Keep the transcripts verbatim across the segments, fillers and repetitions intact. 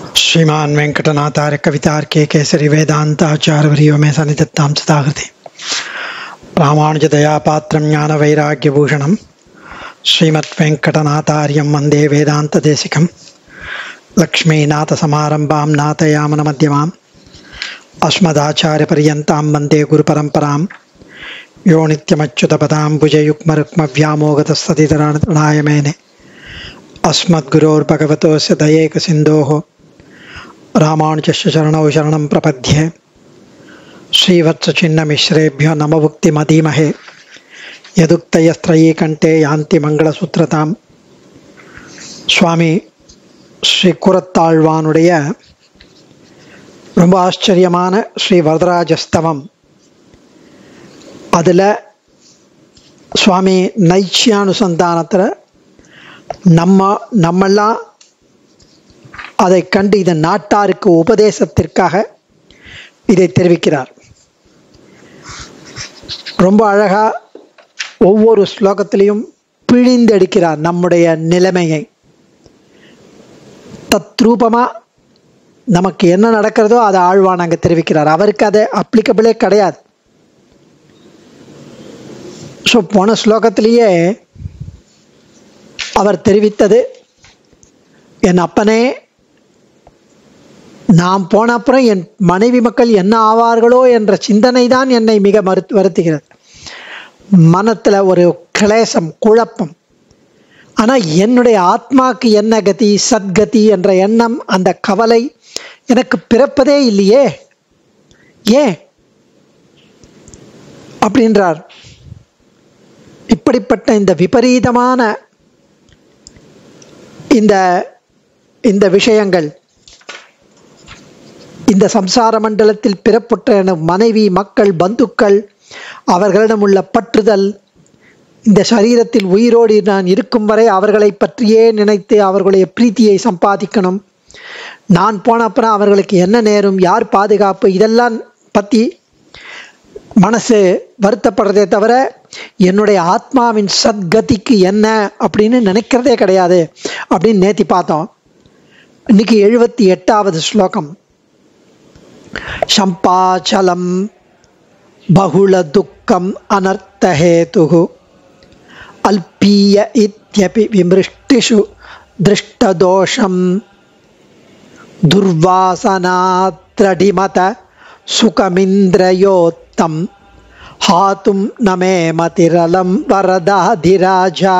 श्रीमान वेंकटनाथार्य कवितार्के केसरी वेदांताचार्यवर्यो मे सन्निधत्तां सदाहृदि रामानुज दयापात्रं ज्ञान वैराग्यभूषणं श्रीमद् वेंकटनाथार्यं वन्दे वेदान्तदेशिकं लक्ष्मीनाथसमारम्भां नाथयामनमध्यमाम् अस्मदाचार्यपर्यन्तां वन्दे गुरुपरम्परां यो नित्यमच्युतपदाम्बुजयुग्मरुक्मव्यामोगतस्ततितराणाय मेने अस्मद्गुरोर्भगवतोस्य दयैकसिन्धोः रामानुजस्य चरणौ शरणं प्रपद्ये। श्रीवत्सचिन्नमिश्रेभ्यो नमभुक्तिमधीमहे यदुक्तयस्त्रयी कंठे यान्ति मंगलसूत्रताम्। சுவாமி ஸ்ரீ கூரத்தாழ்வானுடைய ரொம்ப ஆச்சரியமான ஸ்ரீ வரதராஜஸ்தவம். அதில் சுவாமி நைச்சியானுசந்தானத்தில் நம்ம நம்மெல்லாம் அதை கண்டு இந்த நாட்டாருக்கு உபதேசத்திற்காக இதை தெரிவிக்கிறார். ரொம்ப அழகா ஒவ்வொரு ஸ்லோகத்திலையும் பிழிந்தெடுக்கிறார் நம்முடைய நிலைமையை. தத்ரூபமா நமக்கு என்ன நடக்கிறதோ அதை ஆழ்வான் அங்கே தெரிவிக்கிறார். அவருக்கு அது அப்ளிகபிளே கிடையாது. ஸோ போன ஸ்லோகத்திலேயே அவர் தெரிவித்தது, என் அப்பனே, நாம் போன அப்புறம் என் மனைவி மக்கள் என்ன ஆவார்களோ என்ற சிந்தனை தான் என்னை மிக மறுத்து வருத்துகிறது. மனத்தில் ஒரு கிளேசம், குழப்பம். ஆனால் என்னுடைய ஆத்மாக்கு என்ன கதி, சத்கதி என்ற எண்ணம், அந்த கவலை எனக்கு பிறப்பதே இல்லையே, ஏன் அப்படின்றார். இப்படிப்பட்ட இந்த விபரீதமான இந்த இந்த விஷயங்கள், இந்த சம்சார மண்டலத்தில் பிறப்புற்ற மனைவி மக்கள் பந்துக்கள், அவர்களிடம் உள்ள பற்றுதல், இந்த சரீரத்தில் உயிரோடு நான் இருக்கும் வரை அவர்களை பற்றியே நினைத்து அவர்களுடைய பிரீத்தியை சம்பாதிக்கணும், நான் போன அப்புறம் அவர்களுக்கு என்ன நேரும், யார் பாதுகாப்பு, இதெல்லாம் பற்றி மனசு வருத்தப்படுறதே தவிர என்னுடைய ஆத்மாவின் சத்கதிக்கு என்ன அப்படின்னு நினைக்கிறதே கிடையாது அப்படின்னு நேத்தி பார்த்தோம். இன்னைக்கு எழுபத்தி எட்டாவது ஸ்லோகம். சம்பாச்சலம் பகுள துக்கம் அனர்த்தஹேதுஹு அல்பீய இத்யபி விமிருஷ்டிஷு திருஷ்டதோஷம் துர்வாசனாத்ரடிமத சுகமிந்திரயோத்தம் ஹாத்தும் நமே மதிரலம் வரதாதிராஜா.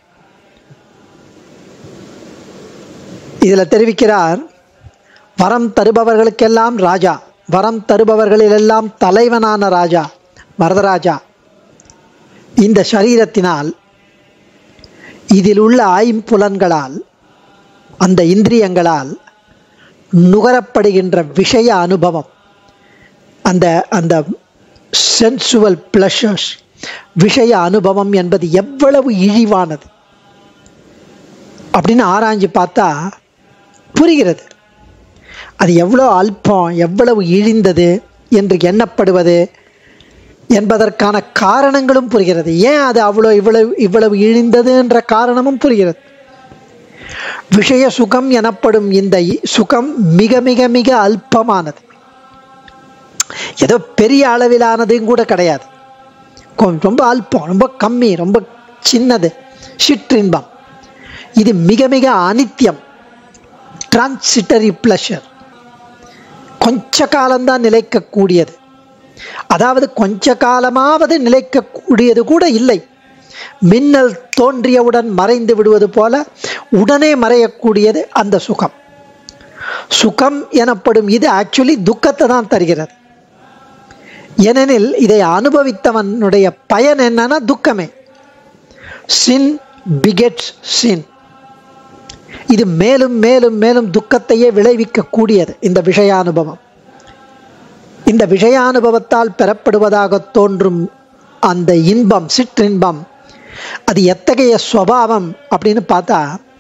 இதில் தெரிவிக்கிறார், வரம் தருபவர்களுக்கெல்லாம் ராஜா, வரம் தருபவர்களிலெல்லாம் தலைவனான ராஜா வரதராஜா. இந்த சரீரத்தினால், இதில் உள்ள ஐம்புலன்களால், அந்த இந்திரியங்களால் நுகரப்படுகின்ற விஷய அனுபவம், அந்த அந்த சென்சுவல் பிளஷர்ஸ், விஷய அனுபவம் என்பது எவ்வளவு இழிவானது அப்படின்னு ஆராய்ஞ்சு பார்த்தா புரிகிறது. அது எவ்வளோ அல்பம், எவ்வளவு இழிந்தது என்று எண்ணப்படுவது என்பதற்கான காரணங்களும் புரிகிறது. ஏன் அது அவ்வளோ இவ்வளவு இவ்வளவு இழிந்தது என்ற காரணமும் புரிகிறது. விஷய சுகம் எனப்படும் இந்த சுகம் மிக மிக மிக அல்பமானது, ஏதோ பெரிய அளவிலானதும் கூட கிடையாது. ரொம்ப அல்பம், ரொம்ப கம்மி, ரொம்ப சின்னது, சிற்றின்பம். இது மிக மிக அனித்தியம், டிரான்சிட்டரி பிளஷர், கொஞ்ச காலம்தான் நிலைக்கக்கூடியது. அதாவது கொஞ்ச காலமாவது நிலைக்கக்கூடியது கூட இல்லை. மின்னல் தோன்றியவுடன் மறைந்து விடுவது போல உடனே மறையக்கூடியது அந்த சுகம். சுகம் எனப்படும் இது ஆக்சுவலி துக்கத்தை தான் தருகிறது. ஏனெனில் இதை அனுபவித்தவனுடைய பயன் என்னன்னா துக்கமே. சின் பிகெட்ஸ் சின். இது மேலும் மேலும் மேலும் துக்கத்தையே விளைவிக்க கூடியது இந்த விஷயானுபவம். இந்த விஷயானுபவத்தால் பெறப்படுவதாக தோன்றும் அந்த இன்பம், சிற்றின்பம், அது எத்தகைய ஸ்வபாவம் அப்படின்னு பார்த்தா,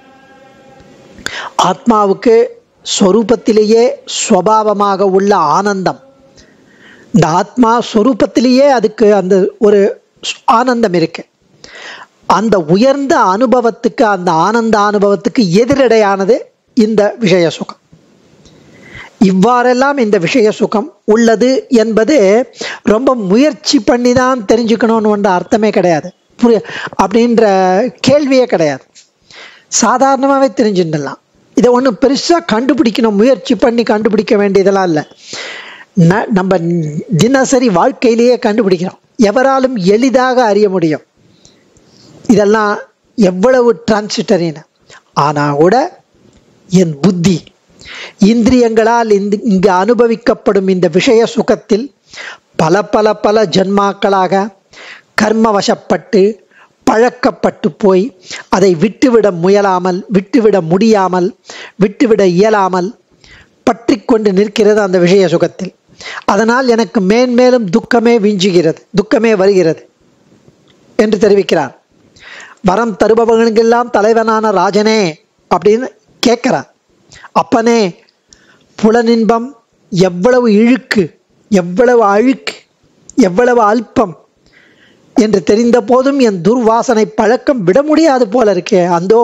ஆத்மாவுக்கு ஸ்வரூபத்திலேயே ஸ்வபாவமாக உள்ள ஆனந்தம், இந்த ஆத்மா ஸ்வரூபத்திலேயே அதுக்கு அந்த ஒரு ஆனந்தம் இருக்கு. அந்த உயர்ந்த அனுபவத்துக்கு, அந்த ஆனந்த அனுபவத்துக்கு எதிரடையானது இந்த விஷய சுகம். இவ்வாறெல்லாம் இந்த விஷய சுகம் உள்ளது என்பது ரொம்ப முயற்சி பண்ணி தான் தெரிஞ்சுக்கணும்னு ஒன்ற அர்த்தமே கிடையாது. புரிய அப்படின்ற கேள்வியே கிடையாது. சாதாரணமாகவே தெரிஞ்சுடலாம். இதை ஒன்றும் பெருசாக கண்டுபிடிக்கணும், முயற்சி பண்ணி கண்டுபிடிக்க வேண்டியதெல்லாம் இல்லை. ந நம்ம தினசரி வாழ்க்கையிலேயே கண்டுபிடிக்கிறோம். எவராலும் எளிதாக அறிய முடியும் இதெல்லாம் எவ்வளவு டிரான்சிட்டரின்னு. ஆனால் கூட என் புத்தி இந்திரியங்களால் இந்த இங்கு அனுபவிக்கப்படும் இந்த விஷய சுகத்தில் பல பல பல ஜன்மாக்களாக கர்மவசப்பட்டு பழக்கப்பட்டு போய் அதை விட்டுவிட முயலாமல், விட்டுவிட முடியாமல், விட்டுவிட இயலாமல் பற்றி கொண்டு நிற்கிறது அந்த விஷய சுகத்தில். அதனால் எனக்கு மேன்மேலும் துக்கமே விஞ்சுகிறது, துக்கமே வருகிறது என்று தெரிவிக்கிறார். வரம் தருபவர்களுக்கெல்லாம் தலைவனான ராஜனே அப்படின்னு கேட்கிறார். அப்பனே, புலனின்பம் எவ்வளவு இழுக்கு, எவ்வளவு அழுக்கு, எவ்வளவு அல்பம் என்று தெரிந்த போதும் என் துர்வாசனை பழக்கம் விட முடியாது போல இருக்கே. அந்தோ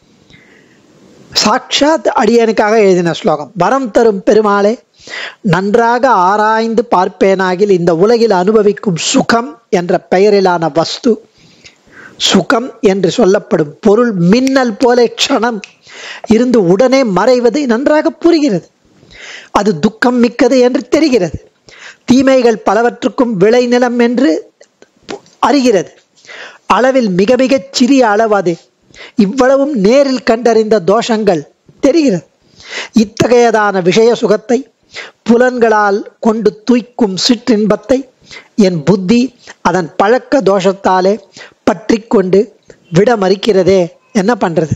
சாட்சாத் அடியனுக்காக எழுதின ஸ்லோகம். வரம் தரும் பெருமாளே, நன்றாக ஆராய்ந்து பார்ப்பேனாகில் இந்த உலகில் அனுபவிக்கும் சுகம் என்ற பெயரிலான வஸ்து, சுகம் என்று சொல்லப்படும் பொருள் மின்னல் போல க்ஷணம் இருந்து உடனே மறைவது நன்றாக புரிகிறது. அது துக்கம் மிக்கது என்று தெரிகிறது. தீமைகள் பலவற்றுக்கும் விளைநிலம் என்று அறிகிறது. அளவில் மிக மிகச் சிறிய அளவு அது. இவ்வளவும் நேரில் கண்டறிந்த தோஷங்கள் தெரிகிறது. இத்தகையதான விஷய சுகத்தை, புலன்களால் கொண்டு தூய்க்கும் சிற்றின்பத்தை என் புத்தி அதன் பழக்க தோஷத்தாலே பற்றி கொண்டு விட மறுக்கிறதே. என்ன பண்றது?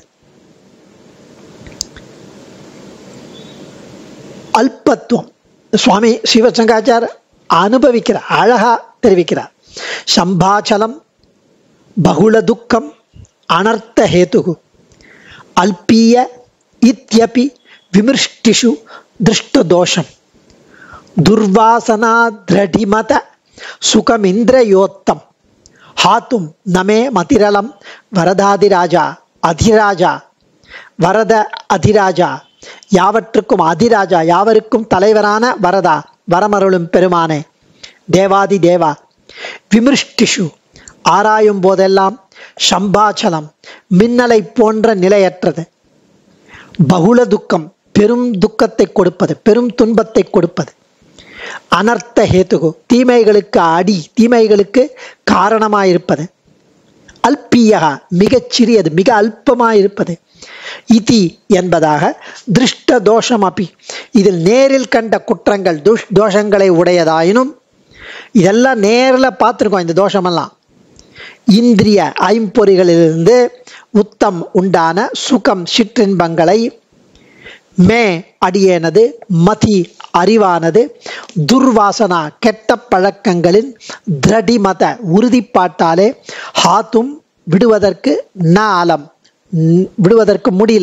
அல்பத்துவம் சுவாமி சிவசங்காச்சார் அனுபவிக்கிறார், அழகா தெரிவிக்கிறார். சம்பாச்சலம் பகுல துக்கம் அனர்த்த ஹேதுகு அல்பீய இத்யபி விமிருஷ்டிஷு திருஷ்ட தோஷம் துர்வாசனா திரடிமத சுகமிந்திரயோத்தம் ஹாத்தும் நமே மதிரலம் வரதாதிராஜா அதிராஜா வரத அதிராஜா யாவற்றுக்கும் அதிராஜா யாவருக்கும் தலைவரான வரதா வரமருளும் பெருமானே, தேவாதி தேவா, விமிருஷ்டிஷு ஆராயும் போதெல்லாம், சம்பாச்சலம் மின்னலை போன்ற நிலையற்றது, பகுல துக்கம் பெரும் துக்கத்தை கொடுப்பது, பெரும் துன்பத்தை கொடுப்பது, அனர்த்த ஹேதுகு தீமைகளுக்கு அடி, தீமைகளுக்கு காரணமாயிருப்பது, அல்பியகா மிகச் சிறியது, மிக அல்பமாயிருப்பது, இதி என்பதாக திருஷ்ட தோஷம் அப்பி இதில் நேரில் கண்ட குற்றங்கள் துஷ் தோஷங்களை உடையதாயினும், இதெல்லாம் நேரில் பார்த்துருக்கோம். இந்த தோஷமெல்லாம் இந்திரிய ஐம்பொறிகளிலிருந்து உத்தம் உண்டான சுகம் சிற்றின்பங்களை மே அடியேனது மதி அறிவானது துர்வாசனா கெட்ட பழக்கங்களின் திரடிமத உறுதிப்பாட்டாலே ஹாத்தும் விடுவதற்கு ந அலம் விடுவதற்கு முடியல,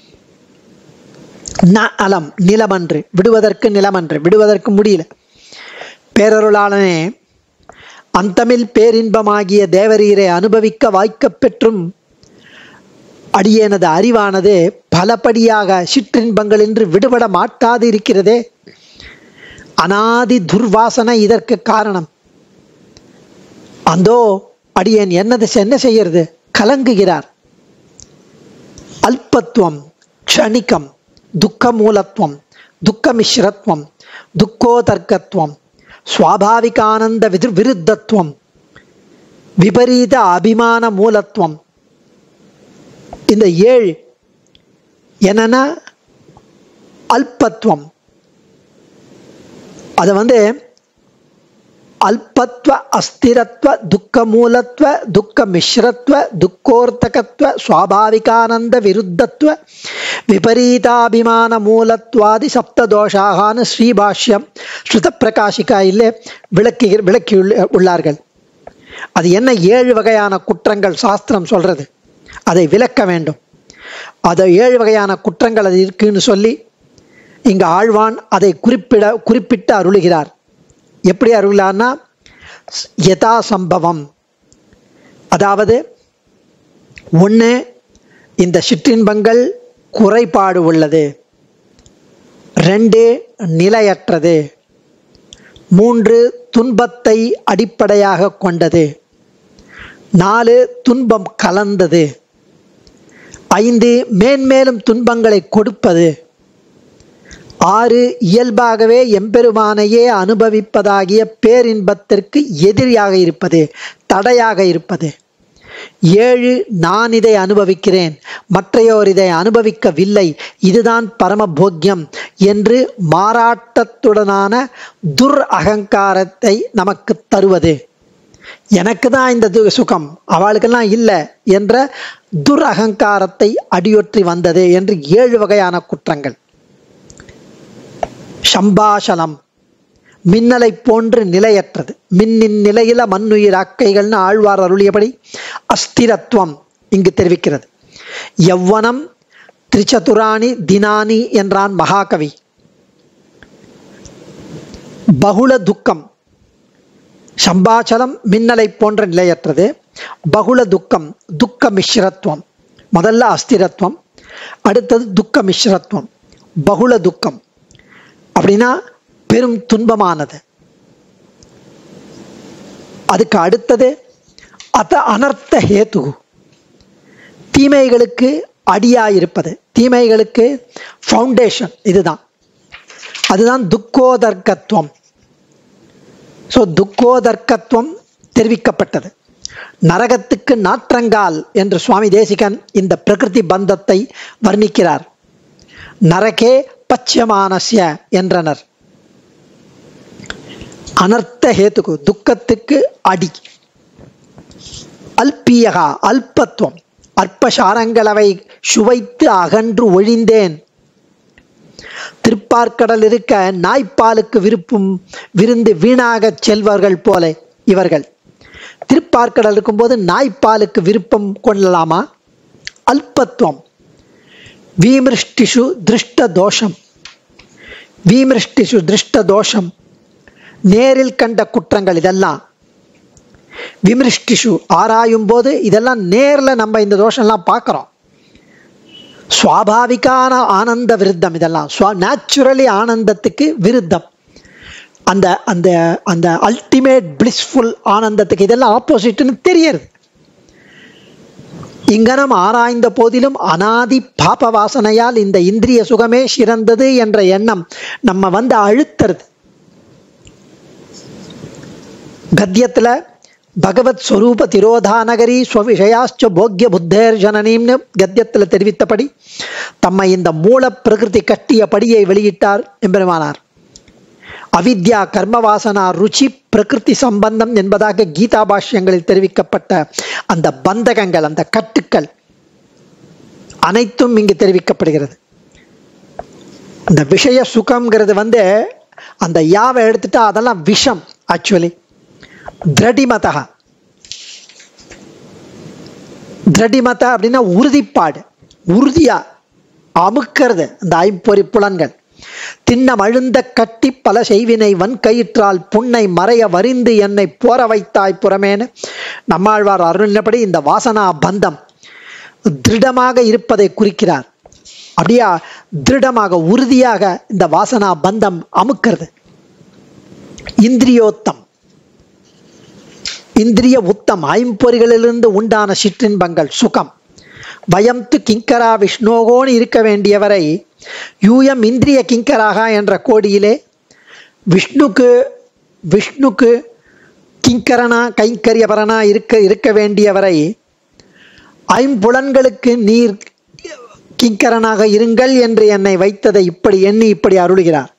ந அலம் நிலமன்று விடுவதற்கு நிலமன்று விடுவதற்கு முடியல. பேரருளாளனே, அந்தமில் பேரின்பமாகிய தேவரீரை அனுபவிக்க வாய்க்க பெற்றும் அடியேனது அறிவானது பலபடியாக சிற்றின்பங்களின்றி விடுபட மாட்டாது இருக்கிறதே. அனாதி துர்வாசனை இதற்கு காரணம். அந்தோ அடியேன் என்னது என்ன செய்யறது? கலங்குகிறார். அல்பத்துவம், க்ஷணிகம், துக்க மூலத்துவம், துக்க மிஸ்ரத்துவம், துக்கோதர்க்கத்துவம், சுவாபாவிகானந்த விது விருத்தத்துவம், விபரீத அபிமான மூலத்துவம், இந்த ஏழு என்னன்னா அல்பத்துவம். அது வந்து அல்பத்வ அஸ்திரத்வ துக்க மூலத்வ துக்க மிஸ்ரத்வ துக்கோர்த்தகத்வ சுவாபாவிகானந்த விருத்தத்வ விபரீதாபிமான மூலத்வாதி சப்ததோஷாகான்னு ஸ்ரீபாஷ்யம் ஸ்ருத பிரகாஷிகாயிலே விளக்கி விளக்கி உள்ளார்கள். அது என்ன ஏழு வகையான குற்றங்கள் சாஸ்திரம் சொல்றது, அதை விளக்க வேண்டும். அதை ஏழு வகையான குற்றங்கள் அது இருக்குன்னு சொல்லி இங்கு ஆழ்வான் அதை குறிப்பிட குறிப்பிட்டு அருளுகிறார். எப்படி அருளான்னா யதா சம்பவம், அதாவது ஒன்று இந்த சிற்றின்பங்கள் குறைபாடு உள்ளது, ரெண்டு நிலையற்றது. மூன்று துன்பத்தை அடிப்படையாக கொண்டது. நாலு துன்பம் கலந்தது. ஐந்து மேன்மேலும் துன்பங்களை கொடுப்பது. ஆறு இயல்பாகவே எம்பெருமானையே அனுபவிப்பதாகிய பேரின்பத்திற்கு எதிரியாக இருப்பது, தடையாக இருப்பது. ஏழு நான் இதை அனுபவிக்கிறேன், மற்றையோர் இதை அனுபவிக்கவில்லை, இதுதான் பரமபோக்கியம் என்று மாறாட்டத்துடனான துர் அகங்காரத்தை நமக்கு தருவது. எனக்கு தான் இந்த சுகம், அவளுக்கெல்லாம் இல்லை என்ற துர் அகங்காரத்தை அடியொற்றி வந்தது என்று ஏழு வகையான குற்றங்கள். சம்பாஷலம் மின்னலை போன்று நிலையற்றது. மின்னின் நிலையில மண்ணுயிர் அக்கைகள்னு ஆழ்வார் அருளியபடி அஸ்திரத்துவம் இங்கு தெரிவிக்கிறது. யவ்வனம் திரிச்சதுராணி தினானி என்றான் மகாகவி. பகுள துக்கம். சம்பாச்சலம் மின்னலை போன்ற நிலையற்றது. பகுள துக்கம் துக்க மிஸ்ரத்துவம். முதல்ல அஸ்திரத்துவம், அடுத்தது துக்க மிஸ்ரத்துவம். பகுள துக்கம் அப்படின்னா பெரும் துன்பமானது. அதுக்கு அடுத்தது அத அனர்த்த ஹேது, தீமைகளுக்கு அடியாயிருப்பது, தீமைகளுக்கு ஃபவுண்டேஷன். இதுதான் அதுதான் துக்கோதர்க்கத்துவம். ஸோ துக்கோதர்க்கத்துவம் தெரிவிக்கப்பட்டது. நரகத்துக்கு நாற்றங்கால் என்று சுவாமி தேசிகன் இந்த பிரகிருதி பந்தத்தை வர்ணிக்கிறார். நரகே பச்சமானஸ்ய என்றனர். அனர்த்த ஹேத்துக்கு துக்கத்துக்கு அடி. அல்பியகா அல்பத்துவம், அற்பசாரங்களவை சுவைத்து அகன்று ஒழிந்தேன். திருப்பார்க்கடல் இருக்க நாய்ப்பாலுக்கு விருப்பும் விருந்து வீணாக செல்வர்கள் போல இவர்கள். திருப்பார்க்கடல் இருக்கும்போது நாய்ப்பாலுக்கு விருப்பம் கொள்ளலாமா? அல்பத்துவம். வீமிருஷ்டிஷு திருஷ்ட தோஷம். வீமிருஷ்டிஷு திருஷ்ட தோஷம் நேரில் கண்ட குற்றங்கள் இதெல்லாம். விமிருஷ்டிஷு ஆராயும் போது இதெல்லாம் நேரில் நம்ம இந்த தோஷம்லாம் பார்க்குறோம். சுவாபாவிகான ஆனந்த விருத்தம் இதெல்லாம். ஸ்வா நேச்சுரலி ஆனந்தத்துக்கு விருத்தம். அந்த அந்த அந்த அல்டிமேட் பிளிஸ்ஃபுல் ஆனந்தத்துக்கு இதெல்லாம் ஆப்போசிட்னு தெரியுது. இங்கனம் ஆராய்ந்த போதிலும் அனாதி பாப வாசனையால் இந்த இந்திரிய சுகமே சிறந்தது என்ற எண்ணம் நம்ம வந்து அழுத்துறது. கத்தியத்துல பகவத் ஸ்வரூப திரோதானகரி ஸ்வவிஷயாச்ச போக்கிய புத்தேர் ஜனனீம்னு கத்தியத்துல தெரிவித்தபடி தம்மை இந்த மூல பிரகிருதி கட்டிய படியை வெளியிட்டார் எம்பெருமானார். அவித்யா கர்மவாசனா ருச்சி பிரகிருதி சம்பந்தம் என்பதாக கீதா பாஷ்யங்களில் தெரிவிக்கப்பட்ட அந்த பந்தகங்கள், அந்த கட்டுக்கள் அனைத்தும் இங்கு தெரிவிக்கப்படுகிறது. அந்த விஷய சுகம்ங்கிறது வந்து அந்த யாவை எடுத்துட்டா அதெல்லாம் விஷம். ஆக்சுவலி திரடிமதா, திரடிமத அப்படின்னா உறுதிப்பாடு, உறுதியா அமுக்கிறது அந்த ஐம்பொறி புலன்கள். திண்ணம் அழுந்த கட்டி பல செய்வினை வன் கயிற்றால் புன்னை மறைய வரிந்து என்னை போற வைத்தாய் புறமேனு நம்மாழ்வார் அருளினபடி இந்த வாசனா பந்தம் திருடமாக இருப்பதை குறிக்கிறார். அப்படியா திருடமாக உறுதியாக இந்த வாசனா பந்தம் அமுக்கிறது. இந்திரியோத்தம், இந்திரிய உத்தம், ஐம்பொறிகளிலிருந்து உண்டான சிற்றின்பங்கள் சுகம். வயம் து கிங்கரா விஷ்ணோகோன்னு இருக்க வேண்டியவரை யூயம் இந்திரிய கிங்கராக என்ற கோடியிலே விஷ்ணுக்கு விஷ்ணுக்கு கிங்கரனா கைங்கரியபரனா இருக்க இருக்க வேண்டியவரை ஐம்புலன்களுக்கு நீர் கிங்கரனாக இருங்கள் என்று என்னை வைத்ததை இப்படி எண்ணி இப்படி அருளுகிறார்.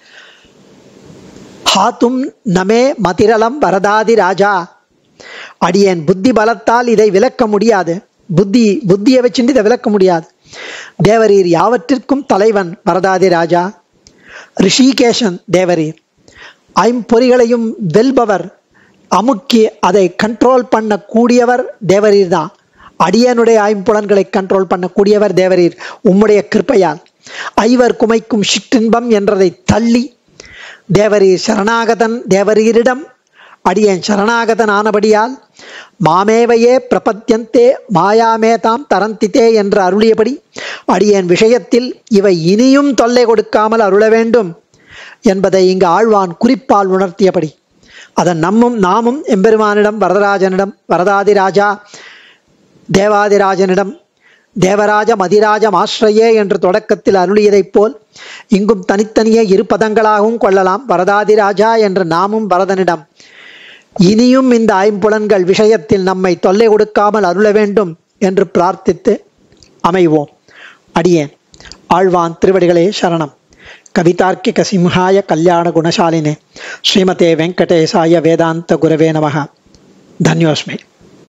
ஹாத்தும் நமே மதிரலம் வரதாதி ராஜா. அடியேன் புத்தி பலத்தால் இதை விளக்க முடியாது. புத்தி புத்தியை வச்சுட்டு இதை விளக்க முடியாது. தேவரீர் யாவற்றிற்கும் தலைவன் வரதாதி ராஜா. ரிஷிகேஷன் தேவரீர். ஐம்பொறிகளையும் வெல்பவர், அமுக்கி அதை கண்ட்ரோல் பண்ணக்கூடியவர் தேவரீர் தான். அடியனுடைய ஐம்புலன்களை கண்ட்ரோல் பண்ணக்கூடியவர் தேவரீர். உம்முடைய கிருப்பையால் ஐவர் குமைக்கும் சிற்றின்பம் என்றதை தள்ளி தேவரீர் சரணாகதன் தேவரீரிடம் அடியேன் சரணாகதன் ஆனபடியால் மாமேவையே பிரபத்யந்தே மாயாமேதாம் தரந்தித்தே என்று அருளியபடி அடியேன் விஷயத்தில் இவை இனியும் தொல்லை கொடுக்காமல் அருள வேண்டும் என்பதை இங்கு ஆழ்வான் குறிப்பால் உணர்த்தியபடி அதன் நம்மும் நாமும் எம்பெருமானிடம் வரதராஜனிடம் வரதாதிராஜா தேவாதிராஜனிடம் தேவராஜ மதிராஜம் ஆශ්‍රயே என்று தொடக்கத்தில் அருளியதைப் போல் இங்கும் தனித்தனியே இரு பதங்களாகவும் கொள்ளலாம். வரதாதிராஜா என்று நாமும் வரதனிடம் இனியும் இந்த ஐம்புலன்கள் விஷயத்தில் நம்மை தொல்லை கொடுக்காமல் அருள வேண்டும் என்று பிரார்த்தித்து அமைவோம். அடியேன் ஆழ்வான் திருவடிகளே சரணம். கவிதார்க்கிக சிம்ஹாய கல்யாண குணசாலினே ஸ்ரீமதே வெங்கடேசாய வேதாந்த குரவே நமஹ. தன்யோஸ்மி.